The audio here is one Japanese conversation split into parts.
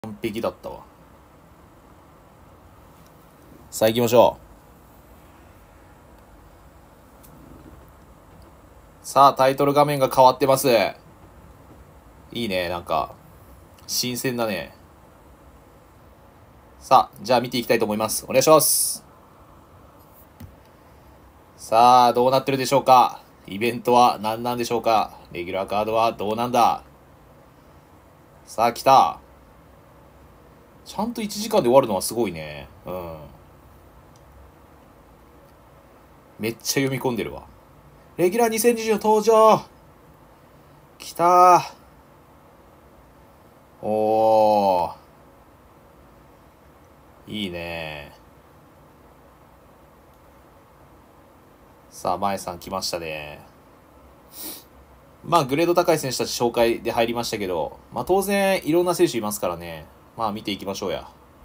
完璧だったわ。さあ行きましょう。さあタイトル画面が変わってます。いいね、なんか新鮮だね。さあじゃあ見ていきたいと思います。お願いします。さあどうなってるでしょうか。イベントは何なんでしょうか。レギュラーカードはどうなんだ。さあ来た。ちゃんと1時間で終わるのはすごいね。めっちゃ読み込んでるわ。レギュラー2020登場。来たー。おー、いいね。さあ前さん来ましたね。まあグレード高い選手たち紹介で入りましたけど、まあ当然いろんな選手いますからね。まあ見ていきましょうや。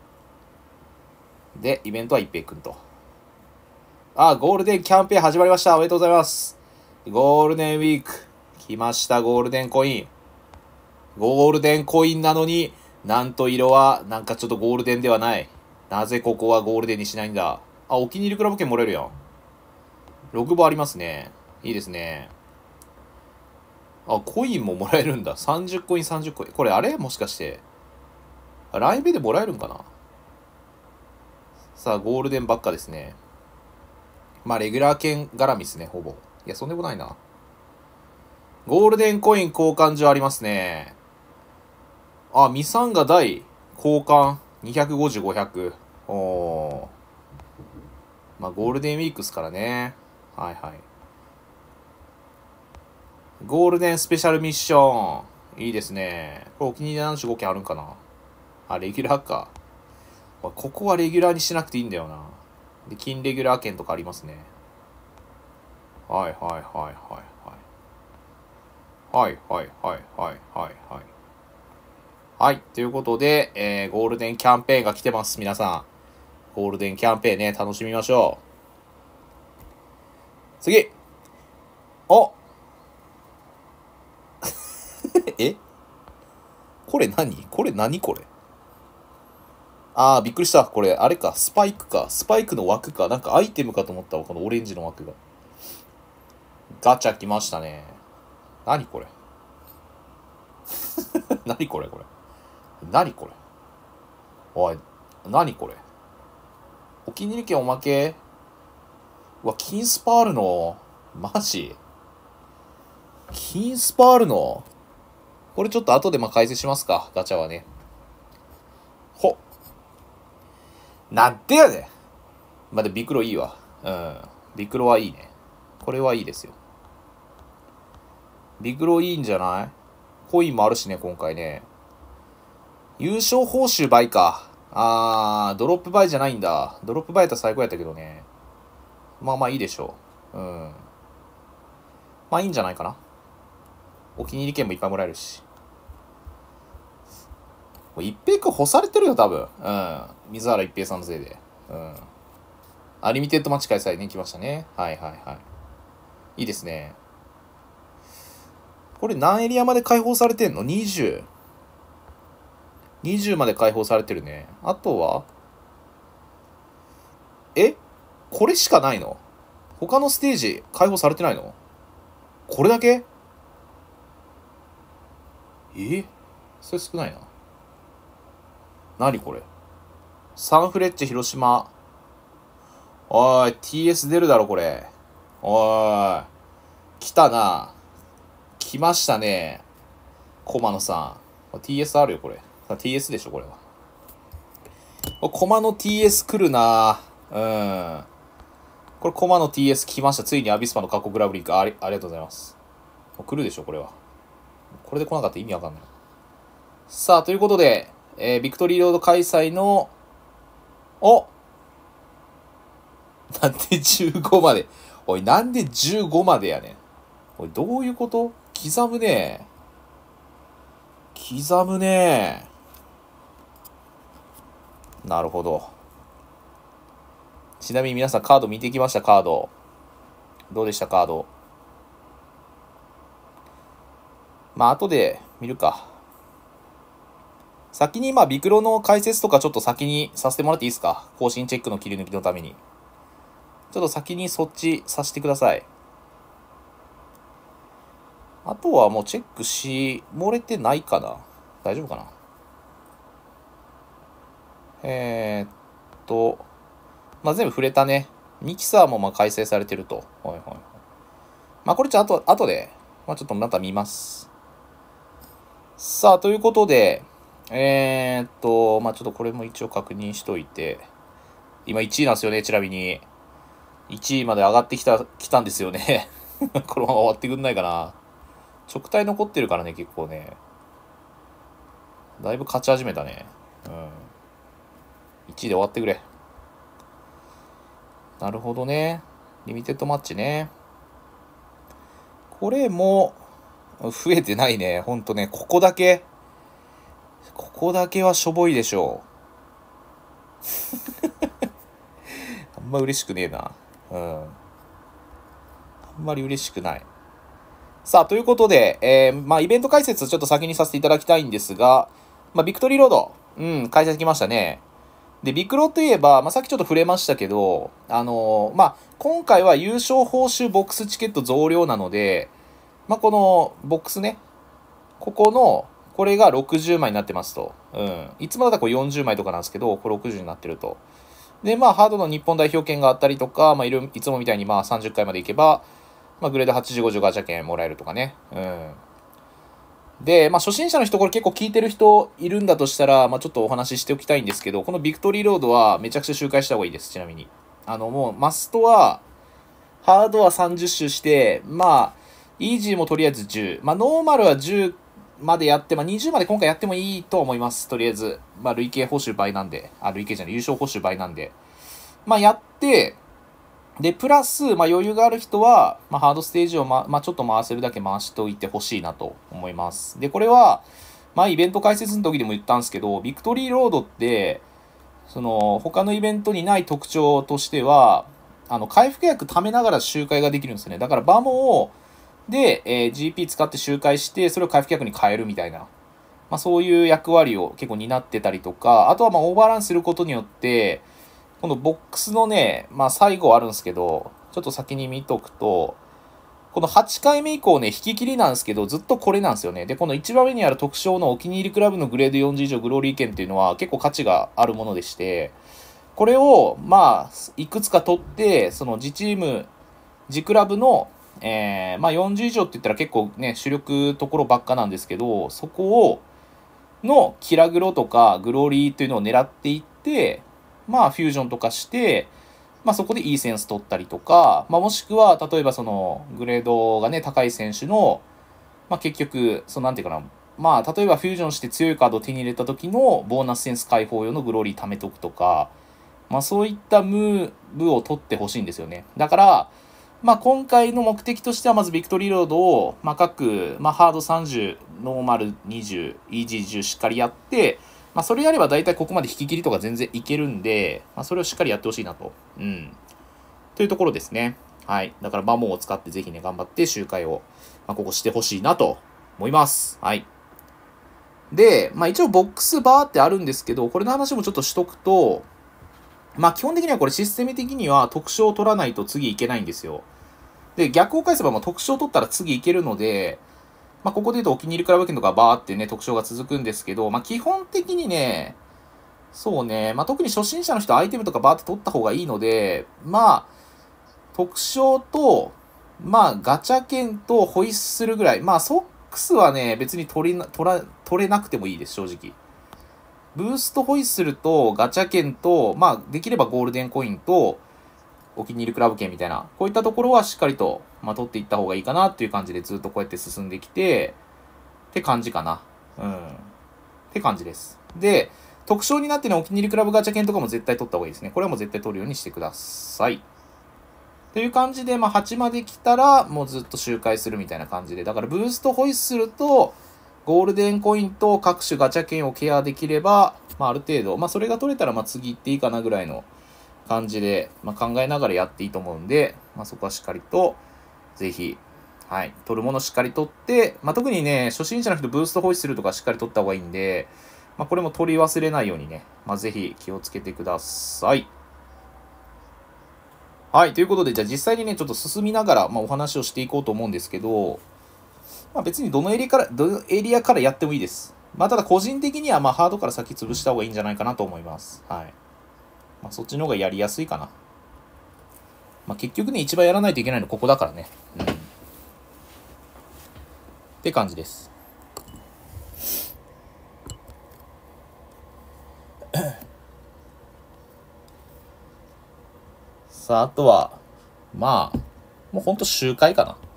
でイベントは一平くんと。ゴールデンキャンペーン始まりました。おめでとうございます。ゴールデンウィーク来ました。ゴールデンコイン。ゴールデンコインなのになんと色はなんかちょっとゴールデンではない。なぜここはゴールデンにしないんだ。お気に入りクラブ券もらえるやん。6番ありますね。いいですね。コインももらえるんだ。30コイン30コイン。これあれもしかして。ライブでもらえるんかな。さあ、ゴールデンばっかですね。まあ、レギュラー券絡みですね、ほぼ。いや、そんでもないな。ゴールデンコイン交換所ありますね。ミサンガ大交換250、500。まあ、ゴールデンウィークっすからね。はいはい。ゴールデンスペシャルミッション。いいですね。これお気に入り75件あるんかな。レギュラーか。ここはレギュラーにしなくていいんだよな。で、金レギュラー券とかありますね。はいはいはいはいはい。はいはいはいはいはいはい。はい。ということで、ゴールデンキャンペーンが来てます。皆さん。ゴールデンキャンペーンね、楽しみましょう。次。おえこれ何これ何これ。びっくりした。これ、あれか。スパイクか。スパイクの枠か。なんかアイテムかと思ったわ。このオレンジの枠が。ガチャ来ましたね。何これ何これこれ。何これ。おい、何これ。お気に入り券おまけ。金スパあるの。マジ金スパあるの。これちょっと後で解説しますか。ガチャはね。なんでやねん。で、ビクロいいわ。ビクロはいいね。これはいいですよ。ビクロいいんじゃない。コインもあるしね、今回ね。優勝報酬倍か。ドロップ倍じゃないんだ。ドロップ倍やったら最高やったけどね。まあいいでしょう。まあいいんじゃないかな。お気に入り券もいっぱいもらえるし。もう一平くん干されてるよ、多分。水原一平さんのせいで。アリミテッドマッチ開催ね、来ましたね。はいはいはい。いいですね。これ何エリアまで開放されてんの？ 20。20まで開放されてるね。あとはこれしかないの？他のステージ開放されてないの？これだけ？それ少ないな。何これ。サンフレッチェ広島。おい、TS 出るだろ、これ。おい、来たな。来ましたね。駒野さん。TS あるよ、これ。TS でしょ、これは。駒野 TS 来るな。これ、駒野 TS 来ました。ついにアビスパの過去グラブリンク。ありがとうございます。来るでしょ、これは。これで来なかったら意味わかんない。さあ、ということで、ビクトリーロード開催の、なんで15まで。おい、なんで15までやねん。おい、どういうこと？刻むね。刻むね。なるほど。ちなみに皆さんカード見てきました？カード。どうでしたカード。後で見るか。 先にビクロの解説とかちょっと先にさせてもらっていいですか？更新チェックの切り抜きのために。ちょっと先にそっちさせてください。あとはもうチェックし、漏れてないかな？大丈夫かな？全部触れたね。ミキサーも改正されてると。はいはい。これちょっと後で、ちょっとまた見ます。さあ、ということで、ちょっとこれも一応確認しといて、今1位なんですよね、ちなみに。1位まで上がってきたんですよね。このまま終わってくんないかな。直帯残ってるからね、結構ね。だいぶ勝ち始めたね。1位で終わってくれ。なるほどね。リミテッドマッチね。これも、増えてないね。ほんとね、ここだけはしょぼいでしょう。あんま嬉しくねえな。あんまり嬉しくない。さあ、ということで、イベント解説ちょっと先にさせていただきたいんですが、ビクトリーロード、開催できましたね。で、ビクロといえば、さっきちょっと触れましたけど、今回は優勝報酬ボックスチケット増量なので、このボックスね、これが60枚になってますと。いつもだったらこれ40枚とかなんですけど、これ60になってると。で、ハードの日本代表権があったりとか、いつもみたいに30回までいけば、グレード80、50ガチャ券もらえるとかね。で、初心者の人、これ結構聞いてる人いるんだとしたら、ちょっとお話ししておきたいんですけど、このビクトリーロードはめちゃくちゃ周回した方がいいです、ちなみに。もう、マストは、ハードは30周して、イージーもとりあえず10。ノーマルは10までやって、20まで今回やってもいいと思います、とりあえず。累計報酬倍なんで。累計じゃない、優勝報酬倍なんで。やって、で、プラス、余裕がある人は、ハードステージを、ちょっと回せるだけ回しておいてほしいなと思います。で、これは、イベント解説の時でも言ったんですけど、ビクトリーロードって、他のイベントにない特徴としては、回復薬貯めながら周回ができるんですね。だから、バモで、GP 使って周回して、それを回復薬に変えるみたいな。そういう役割を結構担ってたりとか、あとはオーバーランすることによって、このボックスのね、最後あるんですけど、ちょっと先に見とくと、この8回目以降ね、引き切りなんですけど、ずっとこれなんですよね。で、この1番目にある特賞のお気に入りクラブのグレード40以上グローリー券っていうのは結構価値があるものでして、これを、いくつか取って、その自チーム、自クラブの、40以上って言ったら結構ね、主力ところばっかなんですけど、そこを、のキラグロとかグローリーというのを狙っていって、フュージョンとかして、そこでいいセンス取ったりとか、もしくは、例えばその、グレードがね、高い選手の、結局、なんていうかな、例えばフュージョンして強いカードを手に入れた時のボーナスセンス解放用のグローリー貯めとくとか、そういったムーブを取ってほしいんですよね。だから、今回の目的としては、まずビクトリーロードを、各、ハード30、ノーマル20、イージー10しっかりやって、それやれば大体ここまで引き切りとか全然いけるんで、それをしっかりやってほしいなと。というところですね。はい。だからバモンを使ってぜひね、頑張って周回を、ここしてほしいなと思います。はい。で、一応ボックスバーってあるんですけど、これの話もちょっとしとくと、基本的にはこれシステム的には特徴を取らないと次いけないんですよ。で、逆を返せば特徴を取ったら次いけるので、ここで言うとお気に入りクラブ券とかバーってね、特徴が続くんですけど、基本的にね、そうね、特に初心者の人はアイテムとかバーって取った方がいいので、特徴と、ガチャ券とホイッスルぐらい。ソックスはね、別に取れなくてもいいです、正直。ブーストホイッスルとガチャ券と、できればゴールデンコインと、お気に入りクラブ券みたいな、こういったところはしっかりと、取っていった方がいいかなっていう感じでずっとこうやって進んできて、って感じかな。って感じです。で、特徴になってね、お気に入りクラブガチャ券とかも絶対取った方がいいですね。これはもう絶対取るようにしてください。という感じで、8まで来たら、もうずっと周回するみたいな感じで。だから、ブーストホイッスルと、ゴールデンコインと各種ガチャ券をケアできれば、ある程度、それが取れたら、次行っていいかなぐらいの感じで、考えながらやっていいと思うんで、そこはしっかりと、ぜひ、はい、取るものしっかり取って、特にね、初心者の人ブーストホイッスルとかしっかり取った方がいいんで、 まあ、これも取り忘れないようにね、まあ、ぜひ気をつけてください。はい、ということで、じゃあ実際にね、ちょっと進みながら、まあ、お話をしていこうと思うんですけど、まあ、別にどのエリアからやってもいいです。まあ、ただ個人的には、まあ、ハードから先潰した方がいいんじゃないかなと思います。はい。まあ、そっちの方がやりやすいかな。まあ、結局ね、一番やらないといけないのここだからね。うん。って感じです。さあ、あとは、まあ、もうほんと周回かな。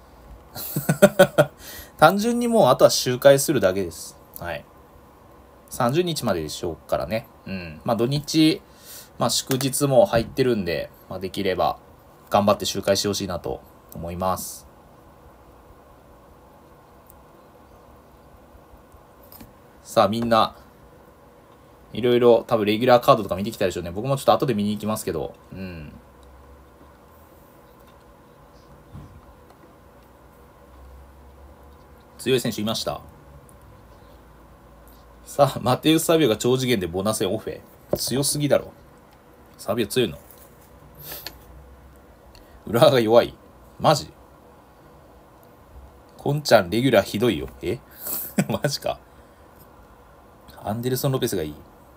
単純にもうあとは周回するだけです。はい。30日まででしょうからね。うん。まあ土日、まあ祝日も入ってるんで、まあできれば頑張って周回してほしいなと思います。さあみんな、いろいろ多分レギュラーカードとか見てきたでしょうね。僕もちょっと後で見に行きますけど。うん。強い選手いました。さあ、マテウス・サビオが超次元でボナセンオフェ。強すぎだろ。サビオ強いの。浦和が弱い。マジコンちゃんレギュラーひどいよ。えマジか。アンデルソン・ロペスがいい。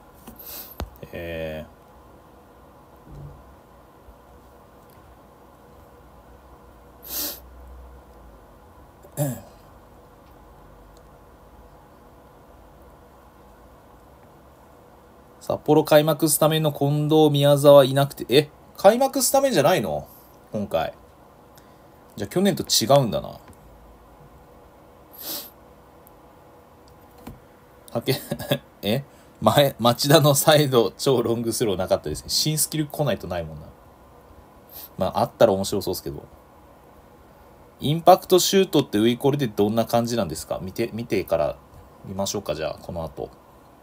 札幌開幕スタメンの近藤宮沢いなくて、開幕スタメンじゃないの今回。じゃあ去年と違うんだな。はけ、町田のサイド超ロングスローなかったですね。新スキル来ないとないもんな。まああったら面白そうですけど。インパクトシュートってウイコルでどんな感じなんですか？見てから見ましょうか、じゃあこの後。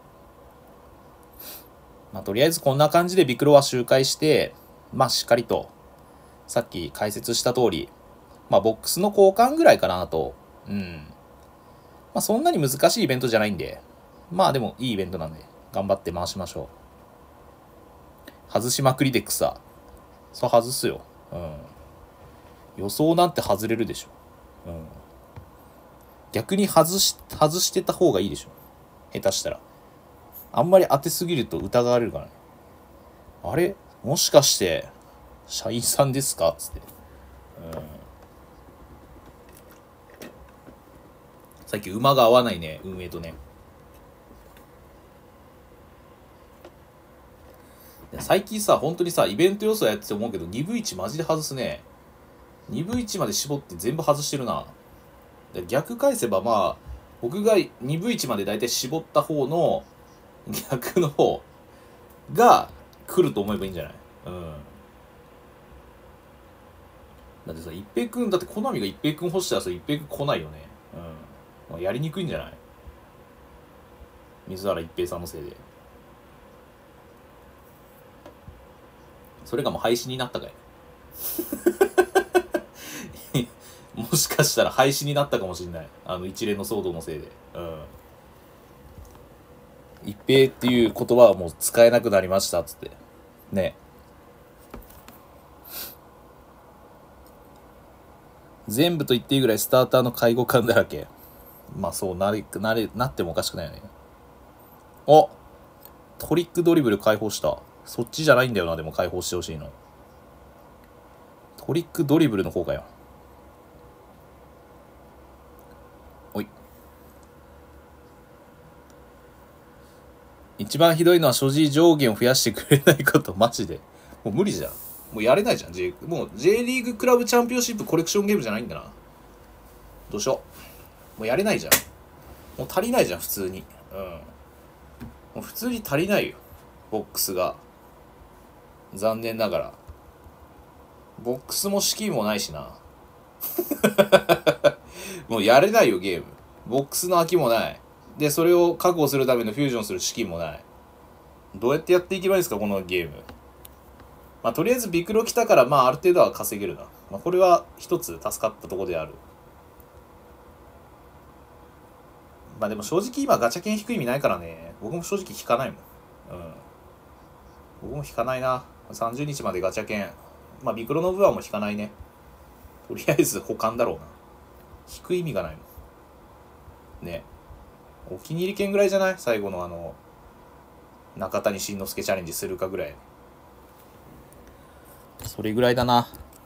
まあとりあえずこんな感じでビクロは周回して、まあしっかりと、さっき解説した通り、まあボックスの交換ぐらいかなと。うん。まあそんなに難しいイベントじゃないんで、まあでもいいイベントなんで、頑張って回しましょう。外しまくりで草。そう外すよ。うん。予想なんて外れるでしょ。うん。逆に外してた方がいいでしょ。下手したら。あんまり当てすぎると疑われるからね。あれもしかして、社員さんですかつって。さっき馬が合わないね、運営とね。最近さ、本当にさ、イベント予想やってて思うけど、2分1マジで外すね。2分1まで絞って全部外してるな。逆返せばまあ、僕が2分1まで大体絞った方の逆の方が来ると思えばいいんじゃない？うん。だってさ、一平君、だってコナミが一平君欲したらさ、一平君来ないよね。うん。まあ、やりにくいんじゃない？水原一平さんのせいで。それがもう廃止になったかいもしかしたら廃止になったかもしれない。一連の騒動のせいで。うん。一平っていう言葉はもう使えなくなりましたっつって。ね。全部と言っていいぐらいスターターの介護官だらけ。まあそうなってもおかしくないよね。おトリックドリブル解放した。そっちじゃないんだよな、でも解放してほしいの。トリックドリブルの方かよ。おい。一番ひどいのは所持上限を増やしてくれないこと、マジで。もう無理じゃん。もうやれないじゃん。もう J リーグクラブチャンピオンシップコレクションゲームじゃないんだな。どうしよう。もうやれないじゃん。もう足りないじゃん、普通に。うん。もう普通に足りないよ。ボックスが。残念ながら。ボックスも資金もないしな。もうやれないよ、ゲーム。ボックスの空きもない。で、それを確保するためのフュージョンする資金もない。どうやってやっていけばいいんですか、このゲーム。まあ、とりあえずビクロ来たから、まあ、ある程度は稼げるな。まあ、これは一つ助かったところである。まあ、でも正直今ガチャ券引く意味ないからね。 僕も正直引かないもん。僕も引かないな。30日までガチャ券。まあビクロノブはもう引かないね。とりあえず保管だろうな。引く意味がないもんね。お気に入り券ぐらいじゃない？最後の中谷慎之介チャレンジするかぐらい。それぐらいだな。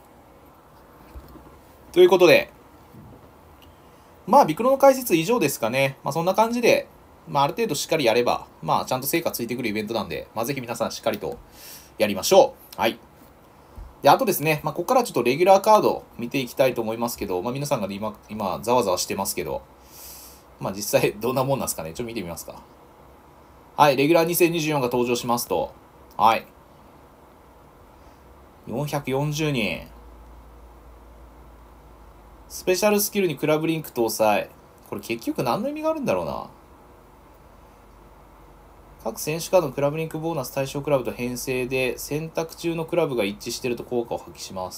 ということで、まあビクロの解説以上ですかね。まあそんな感じで、まあある程度しっかりやれば、まあちゃんと成果ついてくるイベントなんで、まあぜひ皆さんしっかりとやりましょう。はい。で、あとですね、まあここからちょっとレギュラーカード見ていきたいと思いますけど、まあ皆さんが今ざわざわしてますけど、まあ実際どんなもんなんですかね。ちょっと見てみますか。はい、レギュラー2024が登場しますと、はい。440人。スペシャルスキルにクラブリンク搭載。これ結局何の意味があるんだろうな。各選手カードのクラブリンクボーナス対象クラブと編成で選択中のクラブが一致していると効果を発揮します。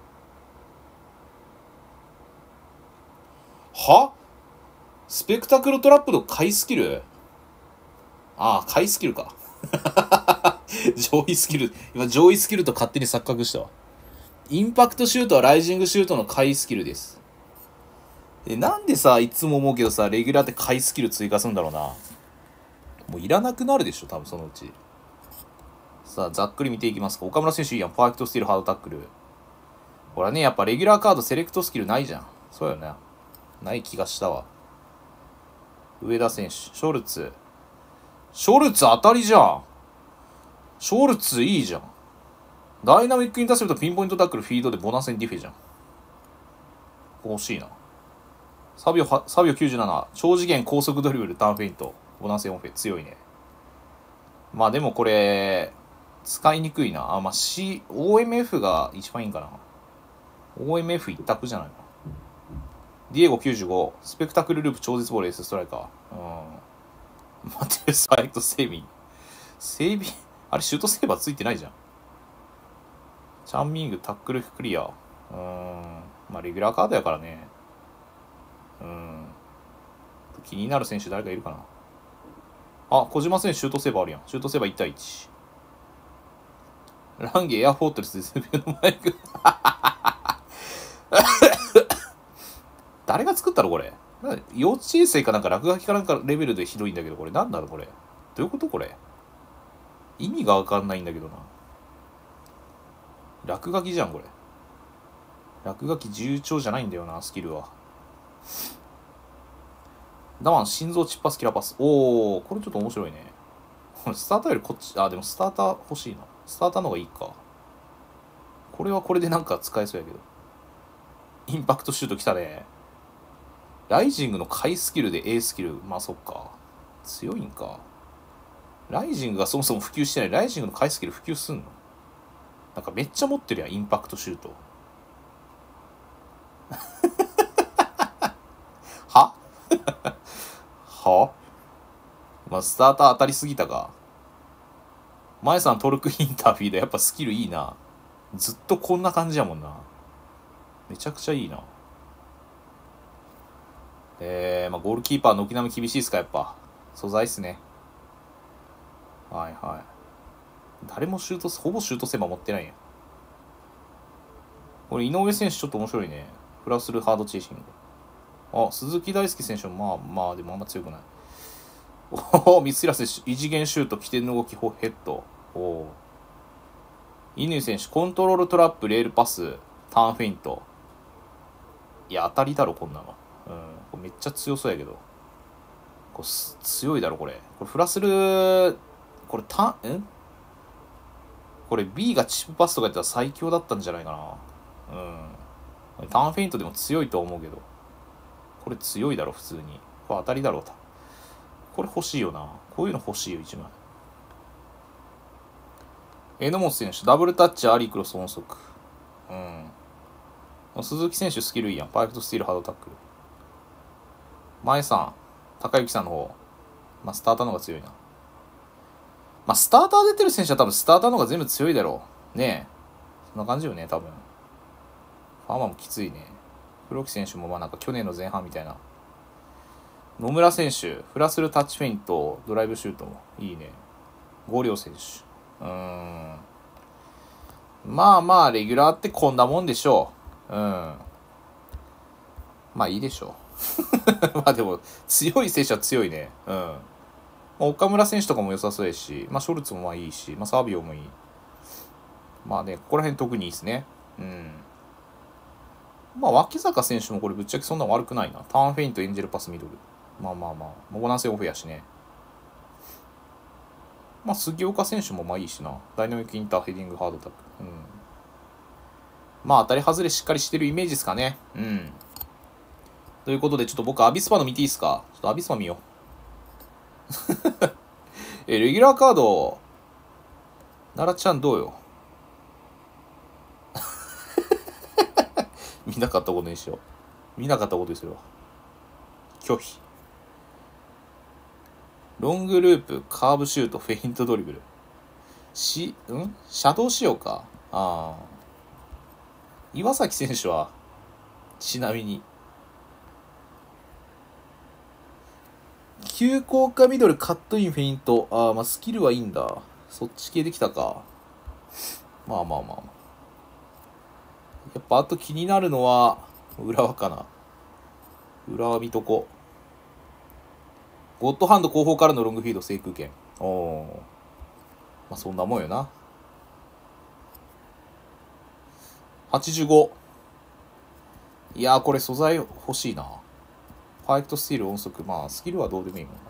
は？スペクタクルトラップの買いスキル？ああ、買いスキルか。上位スキル。今上位スキルと勝手に錯覚したわ。インパクトシュートはライジングシュートの買いスキルです。なんでさ、いつも思うけどさ、レギュラーって買いスキル追加するんだろうな。もういらなくなるでしょ、多分そのうち。さあ、ざっくり見ていきますか。岡村選手いいやん。パーフェクトスティール、ハードタックル。ほらね、やっぱレギュラーカードセレクトスキルないじゃん。そうよね。ない気がしたわ。上田選手、ショルツ。ショルツ当たりじゃん。ショルツいいじゃん。ダイナミックインターセプト、ピンポイントタックル、フィードでボナスにディフェじゃん。欲しいな。サビオ97、超次元高速ドリブル、ターンフェイント、ボナス4フェ、強いね。まあでもこれ、使いにくいな。あ、まあ OMF が一番いいんかな。OMF 一択じゃないかな。ディエゴ95、スペクタクルループ超絶ボールエースストライカー。マテウスパイクトセービン。あれシュートセーバーついてないじゃん。チャンミングタックルクリア。まあレギュラーカードやからね。気になる選手誰かいるかな。あ、小島選手シュートセーバーあるやん。シュートセーバー1対1。ランゲエアフォートレスでスペのマイク。誰が作ったのこれ。幼稚園生かなんか落書きかなんかレベルでひどいんだけど、これなんだろうこれ。どういうことこれ。意味がわかんないんだけどな。落書きじゃんこれ。落書き重調じゃないんだよな、スキルは。ダマン、心臓チッパスキラパス。おー、これちょっと面白いね。スターターよりこっち、でもスターター欲しいな。スターターの方がいいか。これはこれでなんか使えそうやけど。インパクトシュート来たね。ライジングの買いスキルで A スキル。まあそっか。強いんか。ライジングがそもそも普及してない。ライジングの買いスキル普及すんの？なんかめっちゃ持ってるやん、インパクトシュート。ははまあ、スターター当たりすぎたか。前さんトルクインターフィードやっぱスキルいいな。ずっとこんな感じやもんな。めちゃくちゃいいな。まあ、ゴールキーパー軒並み厳しいですか、やっぱ。素材っすね。はいはい。誰もほぼシュートセーバー持ってないやん。これ井上選手ちょっと面白いね。フラスルハードチェイシング。あ、鈴木大輔選手もまあでもあんま強くない。おお、三平選手、異次元シュート、起点の動き、ヘッド。おお。乾選手、コントロールトラップ、レールパス、ターンフェイント。いや、当たりだろ、こんなの。これめっちゃ強そうやけど。これ強いだろ、これ。これフラスル、これこれ B がチップパスとかやったら最強だったんじゃないかな。ターンフェイントでも強いと思うけど。これ強いだろ、普通に。これ当たりだろうと。これ欲しいよな。こういうの欲しいよ、一枚。榎本選手、ダブルタッチ、アリークロス、音速。鈴木選手、スキルいいやん。パーフェクトスティール、ハードタックル。前さん、高幸さんの方。まあ、スターターの方が強いな。まあ、スターター出てる選手は多分スターターの方が全部強いだろう。ねえ。そんな感じよね、多分。ファーマーもきついね。黒木選手もまあなんか去年の前半みたいな。 野村選手、フラスルタッチフェイント、ドライブシュートもいいね。五稜選手。まあまあ、レギュラーってこんなもんでしょう。まあいいでしょう。まあでも、強い選手は強いね。岡村選手とかも良さそうですし、まあショルツもまあいいし、まあサービオもいい。まあね、ここら辺特にいいですね。まあ脇坂選手もこれぶっちゃけそんな悪くないな。ターンフェイント、エンジェルパス、ミドル。まあまあまあ、モボナンセオフやしね。まあ杉岡選手もまあいいしな。ダイナミックインター、ヘディング、ハードタック。まあ当たり外れしっかりしてるイメージですかね。ということで、ちょっと僕アビスパの見ていいですか？ちょっとアビスパ見よう。レギュラーカード、奈良ちゃんどうよ。見なかったことにしよう。見なかったことにするわ。拒否。ロングループ、カーブシュート、フェイントドリブル。シャドウ仕様か。岩崎選手は、ちなみに、急降下ミドル、カットイン、フェイント。まあスキルはいいんだ。そっち系できたか。まあまあまあ。やっぱあと気になるのは、浦和かな。浦和見とこ。ゴッドハンド後方からのロングフィード、制空権。まあそんなもんよな。85。いやーこれ素材欲しいな。ファイトスティール音速。まあスキルはどうでもいいもん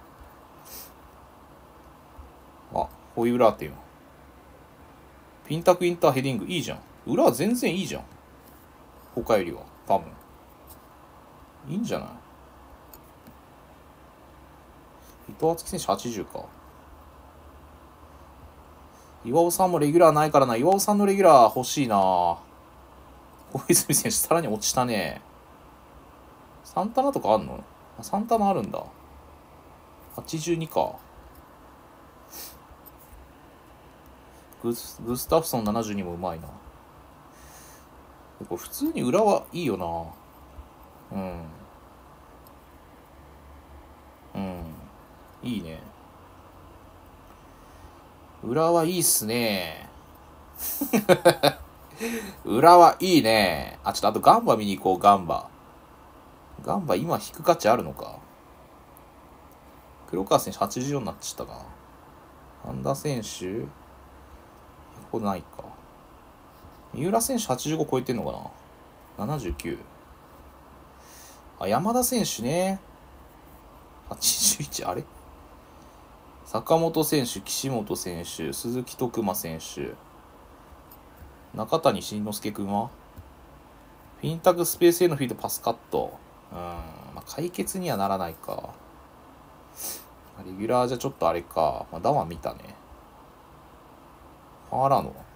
な。ホイウラーっていうの。ピンタクインターヘディングいいじゃん。裏は全然いいじゃん。他よりは。多分。いいんじゃない？伊藤敦樹選手80か。岩尾さんもレギュラーないからな。岩尾さんのレギュラー欲しいな。小泉選手さらに落ちたね。サンタナとかあんの？サンタナあるんだ。82か。グスタフソン72もうまいな。これ普通に裏はいいよな。いいね。裏はいいっすね。裏はいいね。ちょっとあとガンバ見に行こう、ガンバ。ガンバ今引く価値あるのか。黒川選手84になっちゃったか。半田選手ここないか。三浦選手85超えてんのかな。79。山田選手ね。81、あれ坂本選手、岸本選手、鈴木徳馬選手、中谷慎之介君はフィンタグスペースへのフィードパスカット。まあ、解決にはならないか。レギュラーじゃちょっとあれか。ダワン見たね。ファーラーノ。